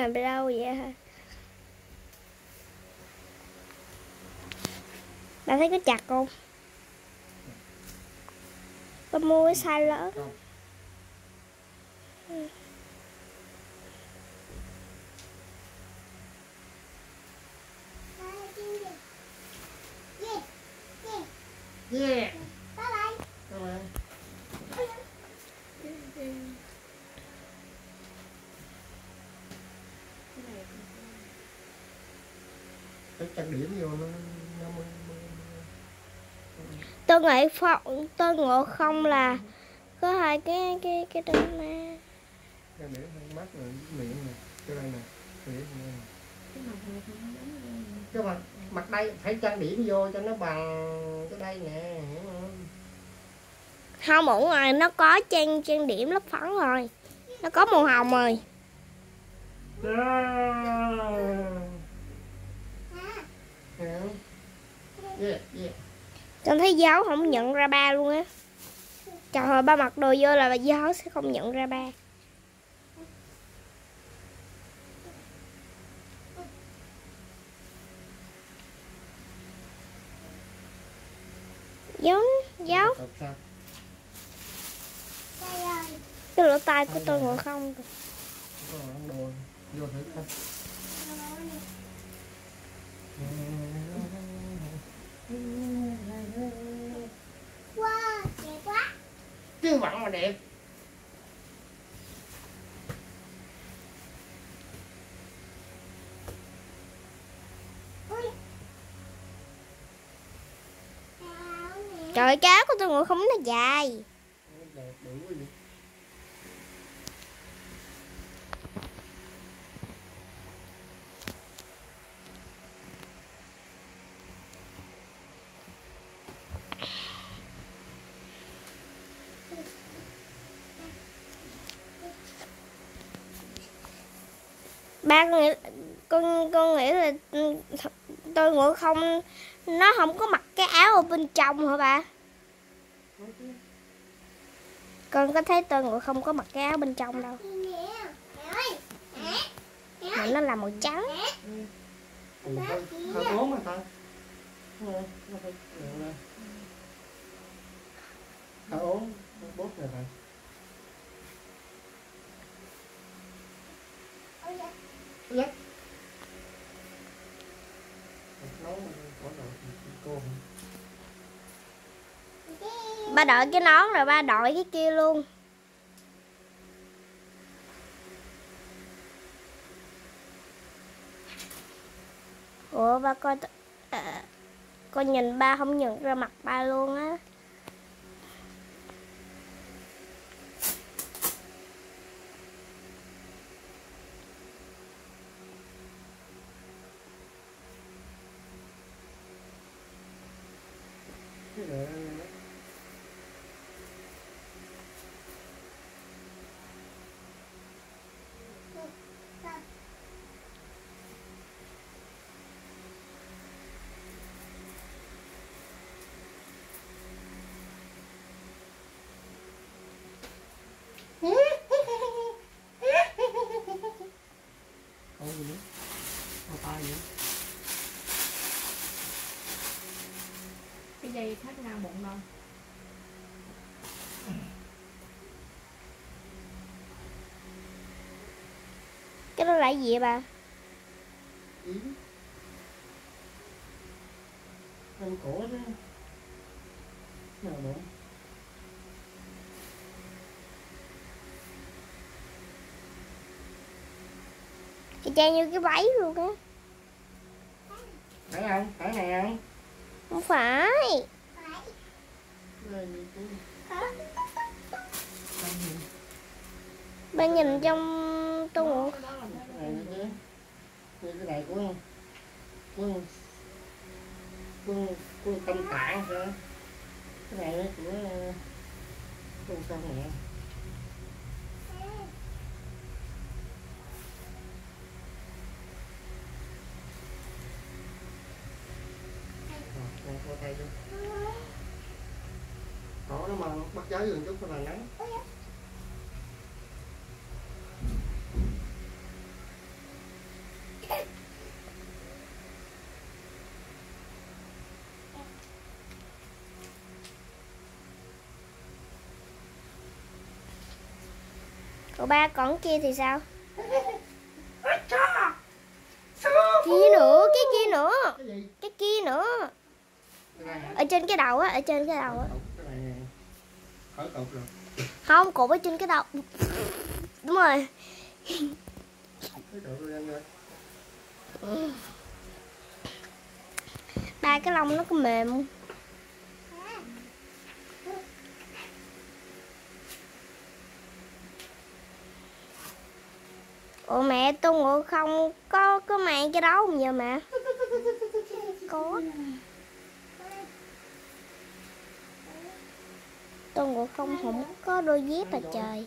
này bị đâu vậy hả? Bạn thấy có chặt không? Con mua cái size lớn. Yeah. Trang điểm vô nó Tôi nghĩ tôi ngộ không là có hai cái đường này. trang điểm mắt rồi miệng nè, cái đây nè, miệng nè. Cái mặt đây phải trang điểm vô cho nó bằng cái đây nè, hiểu không? Không, ở ngoài nó có trang điểm lớp phấn rồi, nó có màu hồng rồi. Yeah, yeah. Tôi thấy giáo không nhận ra ba luôn á. Trời ơi, ba mặc đồ vô là giáo sẽ không nhận ra ba. Giáo cái lỗ tai của tôi ngồi không. Vô thử coi. Wow, đẹp quá. Chứ vặn mà đẹp. Trời ơi, cá của tôi ngồi không nó dài. Ba con nghĩ là tôi ngồi không, nó không có mặc cái áo ở bên trong hả ba? Con có thấy tôi ngồi không có mặc cái áo bên trong đâu, mà nó là màu trắng. Thở ốm, bốt này này. Dạ. Ba đội cái nón rồi ba đội cái kia luôn. Ủa ba coi con nhìn ba không nhận ra mặt ba luôn á. Không gì nữa. Không tay nữa. Cái dây thắt ngang bụng đâu. Cái đó là gì vậy bà? Yến. Ăn cổ đó. Nào nữa. Thì trang như cái váy luôn á. Phải không? Phải này không? Không phải. Ba nhìn trong tôi ngủ. Cái này của Tâm Tạng sao? Cái này của con sao mẹ. Coi tay cho. Đó nó mà bắt giấy gần chút là nắng. Còn ba con kia thì sao? Ôi cha. Kia nữa, cái kia nữa. Cái gì? Cái kia nữa. Cái này hả? Ở trên cái đầu á, ở trên cái đầu á. Cái này khỏi cột rồi. Không, cột ở trên cái đầu. Đúng rồi. Cái cột lên rồi. Ba cái lông nó có mềm không? Ủa mẹ, Tôn Ngộ Không có mang cái đó không giờ mẹ? Có. Tôn Ngộ Không không có đôi dép à trời.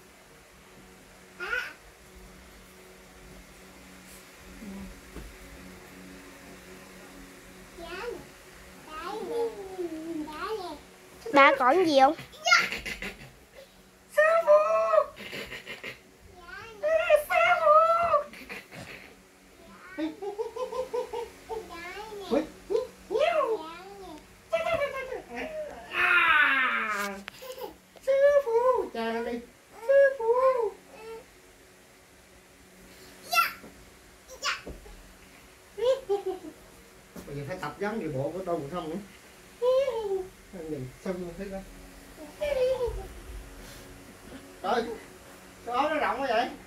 Ba còn gì không? Sư phụ. Sư phụ. Ui. À. Sư phụ chàng đi. Sư phụ. Bây giờ phải tập giống điệu bộ của Tôn Ngộ Không nữa. Nhìn sao thấy đó. Trời, sao áo nó rộng quá vậy?